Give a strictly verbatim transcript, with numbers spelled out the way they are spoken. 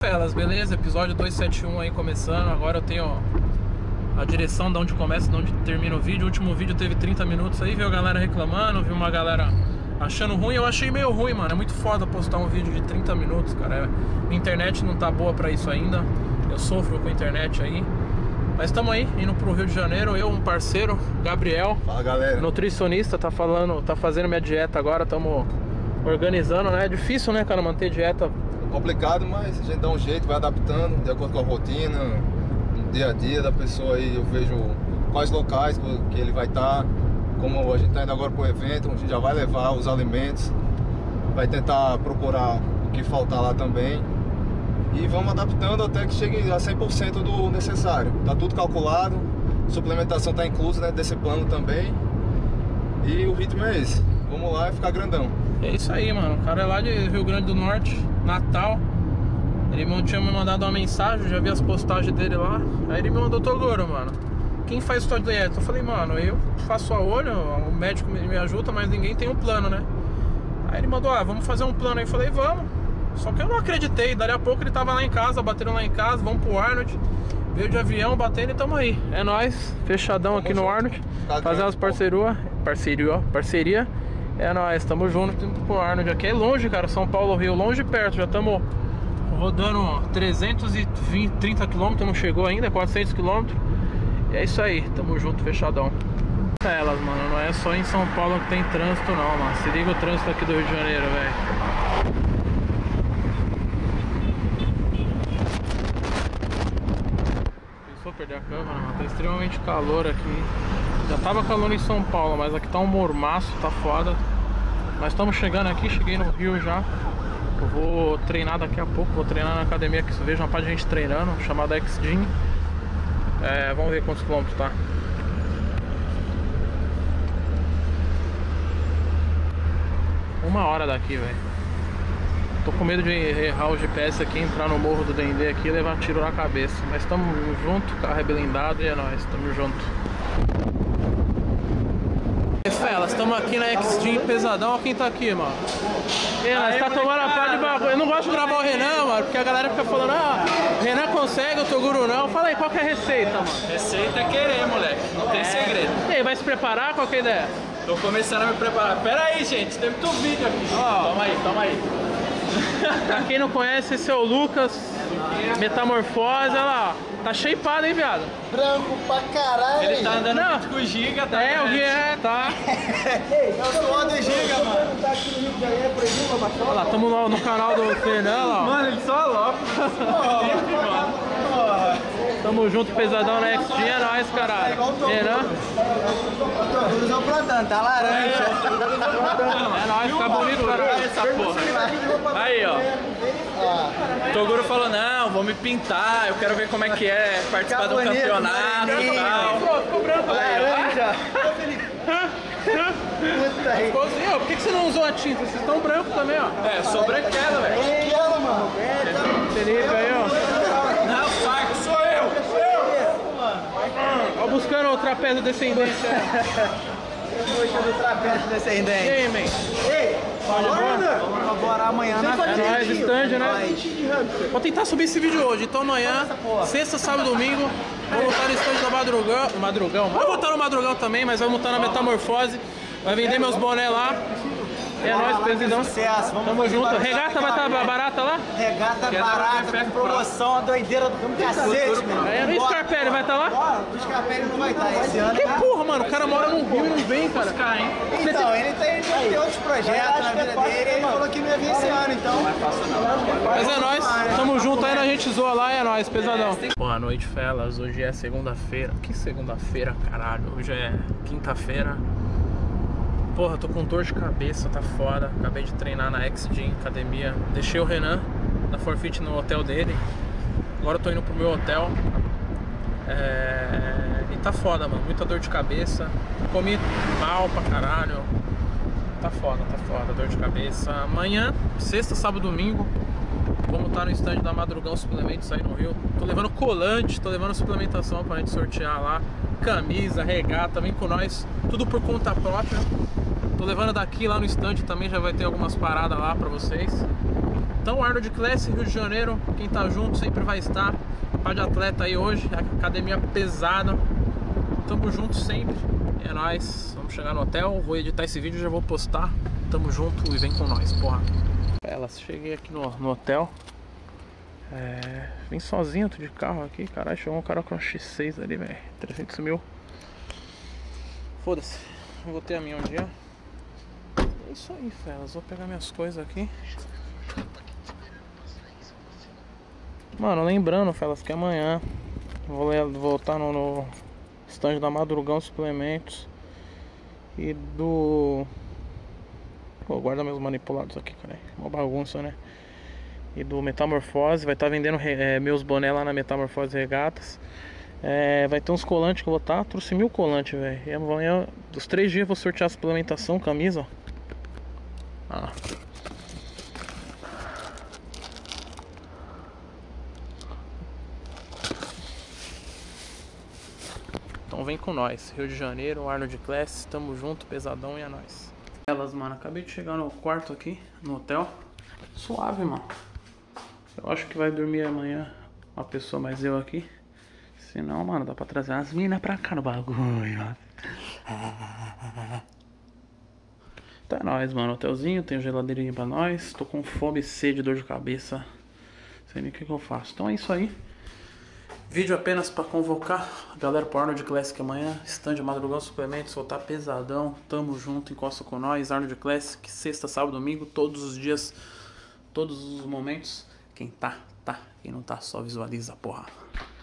Felas, beleza? Episódio duzentos e setenta e um aí começando. Agora eu tenho a direção de onde começa e de onde termina o vídeo. O último vídeo teve trinta minutos aí, viu a galera reclamando, viu uma galera achando ruim. Eu achei meio ruim, mano. É muito foda postar um vídeo de trinta minutos, cara. Minha internet não tá boa pra isso ainda. Eu sofro com a internet aí. Mas estamos aí, indo pro Rio de Janeiro. Eu, um parceiro, Gabriel. Fala, galera. Nutricionista, tá falando, tá fazendo minha dieta agora. Estamos organizando, né? É difícil, né, cara, manter dieta. Complicado, mas a gente dá um jeito, vai adaptando de acordo com a rotina, no dia a dia da pessoa aí. Eu vejo quais locais que ele vai estar. Como a gente está indo agora pro evento, a gente já vai levar os alimentos, vai tentar procurar o que faltar lá também. E vamos adaptando até que chegue a cem por cento do necessário. Tá tudo calculado, suplementação está inclusa dentro desse plano também. E o ritmo é esse, vamos lá e ficar grandão. É isso aí, mano. O cara é lá de Rio Grande do Norte, Natal. Ele me tinha me mandado uma mensagem, já vi as postagens dele lá. Aí ele me mandou: Toguro, mano, quem faz sua dieta? Eu falei: mano, eu faço a olho, o médico me ajuda, mas ninguém tem um plano, né? Aí ele mandou: ah, vamos fazer um plano aí. Eu falei: vamos. Só que eu não acreditei. Dali a pouco ele tava lá em casa, batendo lá em casa. Vamos pro Arnold. Veio de avião, batendo e tamo aí. É nóis, fechadão aqui no Arnold. Fazer umas parceria, parceria, parceria. É nóis, tamo junto pro Arnold. Aqui é longe, cara, São Paulo, Rio, longe e perto. Já tamo rodando trezentos e trinta quilômetros, não chegou ainda, quatrocentos quilômetros. E é isso aí, tamo junto, fechadão. Elas, mano, não é só em São Paulo que tem trânsito não, mano. Se liga o trânsito aqui do Rio de Janeiro, velho. Pensou perder a câmera, mano? Tá extremamente calor aqui. Já tava calor em São Paulo, mas aqui tá um mormaço, tá foda. Mas estamos chegando aqui, cheguei no Rio já. Eu vou treinar daqui a pouco, vou treinar na academia que você veja uma parte de gente treinando, chamada X-Gym. É, vamos ver quantos quilômetros tá. Uma hora daqui, velho. Tô com medo de errar o G P S aqui, entrar no morro do Dendê aqui e levar tiro na cabeça. Mas tamo junto, carro é blindado e é nóis, tamo junto. Felas, estamos aqui na X-Gym pesadão. Olha quem tá aqui, mano. E nós tá tomando a pá de bagulho. Eu não gosto de gravar o Renan, mano, porque a galera fica falando: ah, o Renan consegue, o Toguro não. Fala aí, qual que é a receita, mano? Receita é querer, moleque. Não tem é. segredo. E aí, vai se preparar? Qual que é a ideia? Tô começando a me preparar. Pera aí, gente, tem muito vídeo aqui. Ó, toma aí, toma aí. Pra quem não conhece, esse é o Lucas, Metamorfose, olha lá, ó. Tá shapeado, hein, viado? Branco pra caralho. Ele tá andando não. muito com o Giga, tá? É, o Gui é, tá. Eu sou o do Giga, mano. Tá aqui no Rio de Janeiro, por exemplo, pra baixar. Olha lá, tamo no, no canal do Fernando, ó. Mano, ele só aloca. Tamo junto, pesadão na X-Gym, é nóis, caralho. Renan. Todos vão plantando, tá laranja. É nóis, fica bonito, caralho. Essa porra. Aí, ó. O Toguro falou: não, vou me pintar, eu quero ver como é que é participar do campeonato e tal. Ficou branco, Laranja. Puta aí. Por que, que você não usou a tinta? Vocês estão brancos também, ó. É, sou branquela, velho. Aquela, mano. Felipe aí, ó. Não, sai, sou eu, sou eu. Ó, buscando o trapézio descendente. Poxa, do trapézio E descendente. aí, man? Ei, falou, Renan? Vamos colaborar amanhã na É nóis, stand, né? Vou tentar subir esse vídeo hoje. Então amanhã, sexta, sábado, domingo, vou botar no stand do Madrugão. Madrugão. Vou botar no Madrugão também, mas vou botar na Metamorfose. Vai vender meus bonés lá. É nóis, presidão. Sucesso, vamos Tamo fazer junto. barulho Regata vai estar aqui, barata lá? Regata Quer barata, dar com promoção, a doideira do cacete, meu. É, e o Scarpelli vai estar lá? Bora, o Scarpelli não vai estar esse ano. Que porra, mano? O cara mora no Rio e não vem, cara. Então, ele tem, ele tem outros projetos na vida dele, ele falou que não ia vir esse ano, então. Mas é nóis, tamo junto aí, a gente zoa lá, é nóis, pesadão. Boa noite, felas. Hoje é segunda-feira. Que segunda-feira, caralho? Hoje é quinta-feira. Porra, tô com dor de cabeça, tá foda. Acabei de treinar na X-Gym, academia. Deixei o Renan na Forfeit no hotel dele. Agora eu tô indo pro meu hotel. É... E tá foda, mano. Muita dor de cabeça. Comi mal pra caralho. Tá foda, tá foda. Dor de cabeça. Amanhã, sexta, sábado, domingo, vamos estar no stand da Madrugão Suplementos aí no Rio. Tô levando colante, tô levando suplementação pra gente sortear lá. Camisa, regata, vem com nós. Tudo por conta própria. Tô levando daqui lá no stand também, já vai ter algumas paradas lá pra vocês. Então, Arnold Classic, Rio de Janeiro, quem tá junto sempre vai estar. Par de atleta aí hoje, academia pesada. Tamo junto sempre. É nóis. Vamos chegar no hotel, vou editar esse vídeo e já vou postar. Tamo junto e vem com nós, porra. Elas, cheguei aqui no, no hotel. É, vim sozinho, tô de carro aqui. Caralho, chegou um cara com um X seis ali, velho. trezentos mil. Foda-se. Vou ter a minha um dia. É isso aí, felas. Vou pegar minhas coisas aqui. Mano, lembrando, felas, que amanhã vou voltar no, no stand da Madrugão Suplementos e do... Pô, guarda meus manipulados aqui, cara. Uma bagunça, né? E do Metamorfose. Vai estar tá vendendo é, meus boné lá na Metamorfose Regatas. É, vai ter uns colantes que eu vou estar. Tá, trouxe mil colantes, velho. E amanhã, dos três dias, eu vou sortear a suplementação, camisa, ó. Ah. Então vem com nós, Rio de Janeiro, Arnold Class, tamo junto, pesadão e é nóis. Elas, mano, acabei de chegar no quarto aqui, no hotel. Suave, mano. Eu acho que vai dormir amanhã uma pessoa, mas eu aqui. Se não, mano, dá pra trazer umas minas pra cá no bagulho. Tá nóis, mano, hotelzinho, tem geladeirinha pra nós. Tô com fome, sede, dor de cabeça. Sei nem o que que eu faço. Então é isso aí. Vídeo apenas pra convocar a galera pro Arnold Classic amanhã. Stand Madrugão Suplementos, soltar pesadão. Tamo junto, encosta com nós. Arnold Classic, sexta, sábado, domingo. Todos os dias, todos os momentos. Quem tá, tá. Quem não tá, só visualiza, porra.